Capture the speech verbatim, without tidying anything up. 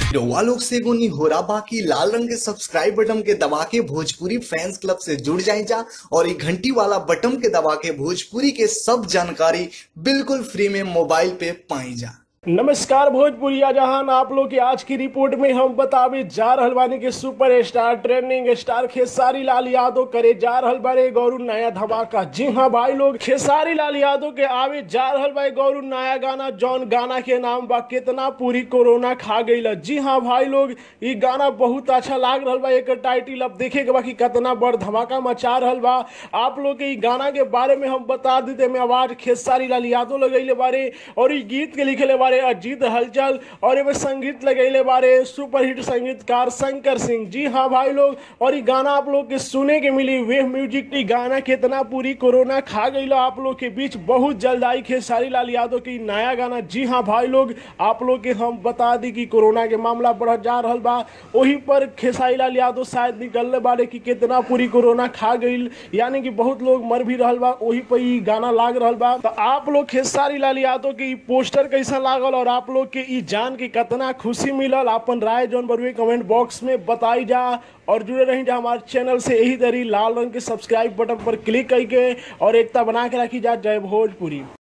रउआ लोग से एगो निहोरा बाकी लाल रंग के सब्सक्राइब बटन के दबा के भोजपुरी फैंस क्लब से जुड़ जाए जा और ये घंटी वाला बटन के दबा के भोजपुरी के सब जानकारी बिल्कुल फ्री में मोबाइल पे पाई जा। नमस्कार भोजपुरिया जहान, आप लोग की आज की रिपोर्ट में हम बतावे जा रहल बानी के super star trending star Khesari Lal Yadav करे जा रहल बारे गौरू नया धमाका। जी हाँ भाई लोग, खेसारी लाल यादव के आवे जा रहल बा गौरू नया गाना, जौन गाना के नाम बा कितना पूरी कोरोना खा गईल। जी हाँ भाई लोग, ये गाना बहुत अच्छा लाग रहल बा। एक टाइटिल अब देखे के बा कि कितना बड़ धमाका मचा रहल बा। आप लोग के गाना के बारे में हम बता देते में आवाज खेसारी लाल यादव लगैले बारे और ये गीत के लिखले बारे अजीत हलचल और इसमें संगीत लगैले बारे सुपरहिट संगीतकार शंकर सिंह। जी हाँ भाई लोग, और ये गाना आप लोग के सुने के मिली वेव म्यूजिक की गाना कितना पूरी कोरोना खा गई आप लोग के बीच बहुत जल्द आई खेसारी लाल यादव की नया गाना। जी हाँ भाई लोग, आप लोग के हम बता दी कि कोरोना के मामला बढ़ जा रहा बा, वही पर खेसारी लाल यादव शायद निकलने बारे कि कितना पूरी कोरोना खा गई, यानी कि बहुत लोग मर भी रहल बा, वही पर ही गाना लाग रहल बा। तो आप लोग खेसारी लाल यादव की पोस्टर कैसा लागल और आप लोग के ई जान के कितना खुशी मिलल, अपन राय जौन बरुए कमेंट बॉक्स में बताई जा और जुड़े रही जा हमारे चैनल से। यही तरी लाल रंग के सब्सक्राइब बटन पर क्लिक करके और एकता बना के रखी जा। जय भोजपुरी।